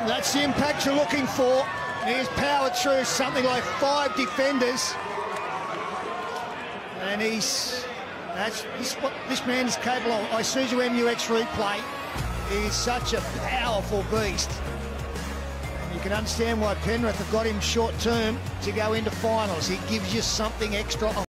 That's the impact you're looking for. He's powered through something like 5 defenders. And that's what this man is capable of. Isuzu MUX replay. He's such a powerful beast. And you can understand why Penrith have got him short term to go into finals. He gives you something extra.